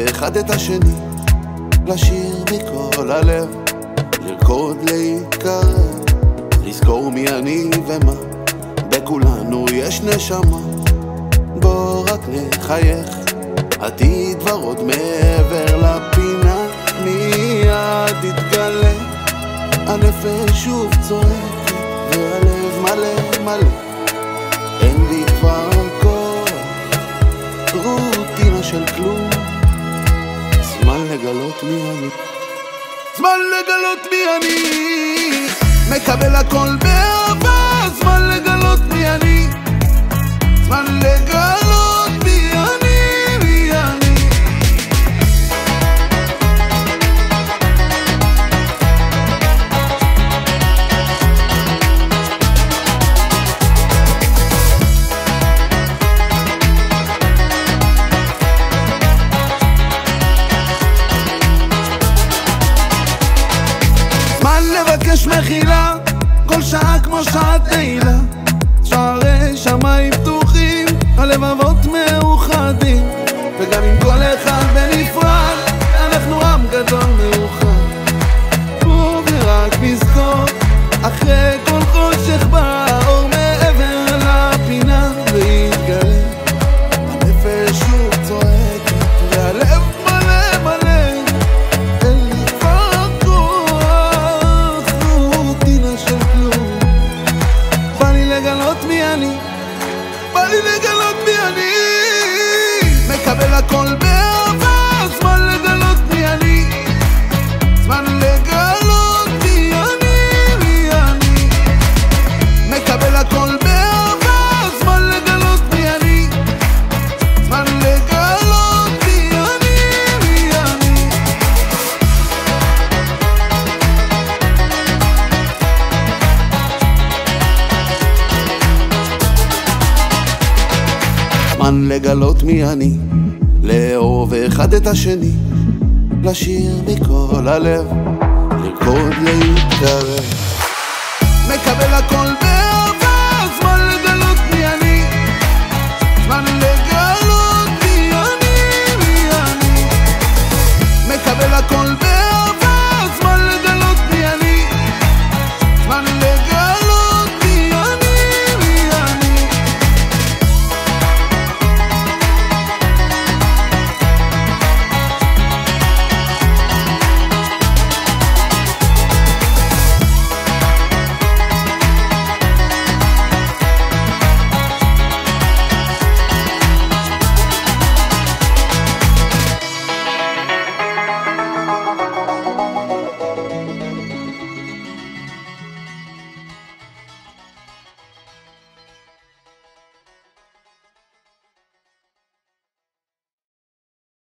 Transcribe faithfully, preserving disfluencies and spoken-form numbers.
אחד את השני, לשיר מכל הלב, לרקוד להתקרב, לזכור מי אני ומה, בכולנו יש נשמה. בוא רק נחייך, עתיד ורוד מעבר לפינה, מיד יתגלה, הנפש שוב צועקת והלב מלא מלא, אין לי כבר כוח, רוטינה של כלום, זמן לגלות מי אני, זמן לגלות מי אני, מקבל הכל באהבה, זמן לגלות מי אני, זמן לגלות מי אני, מי אני. זמן לבקש מחילה, כל שעה כמו שעת נעילה, שערי שמיים פתוחים, הלבבות מאוחדים, וגם עם כל אחד בנפרד, אנחנו עם גדול מאוחד. ורק נזכור, אחרי כל חושך בא האור מעבר לפינה, ויתגלה, הנפש שוב צועקת, והלב מלא מלא, אין לי כבר כוח, רוטינה של כלום. בא לי לגלות מי אני, בא לי לגלות מי אני, מקבל הכל באהבה, זמן לגלות מי אני, זמן לגלות מי אני, מי אני, מקבל הכל באהבה, זמן לגלות מי אני, זמן לגלות מי אני, מי אני. זמן לגלות מי אני, לאהוב אחד את השני, לשיר מכל הלב, לרקוד להתקרב, מקבל הכל